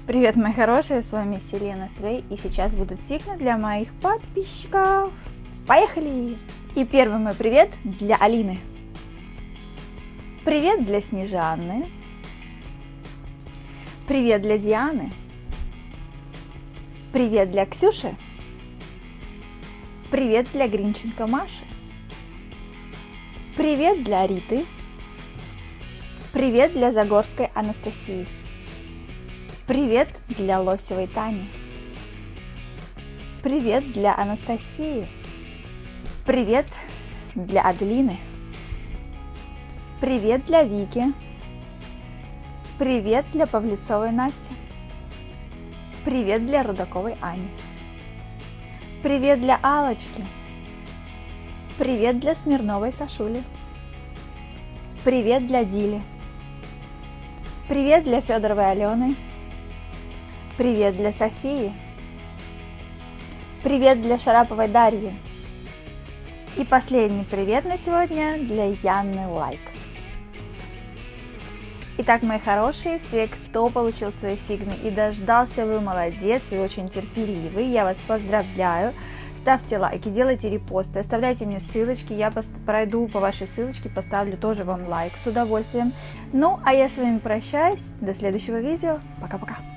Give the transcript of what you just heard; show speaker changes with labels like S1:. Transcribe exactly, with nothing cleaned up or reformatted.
S1: Привет, мои хорошие, с вами Селена Свей, и сейчас будут сигны для моих подписчиков. Поехали! И первый мой привет для Алины. Привет для Снежаны. Привет для Дианы. Привет для Ксюши. Привет для Гринченко Маши. Привет для Риты. Привет для Загорской Анастасии. Привет для Лосевой Тани. Привет для Анастасии. Привет для Аделины. Привет для Вики. Привет для Павлецовой Насти. Привет для Рудаковой Ани. Привет для Алочки. Привет для Смирновой Сашули. Привет для Дили. Привет для Федоровой Алены. Привет для Софии. Привет для Шараповой Дарьи. И последний привет на сегодня для Яны Лайк. Итак, мои хорошие, все, кто получил свои сигны и дождался, вы молодец, вы очень терпеливый, я вас поздравляю. Ставьте лайки, делайте репосты, оставляйте мне ссылочки, я пройду по вашей ссылочке, поставлю тоже вам лайк с удовольствием. Ну, а я с вами прощаюсь, до следующего видео, пока-пока.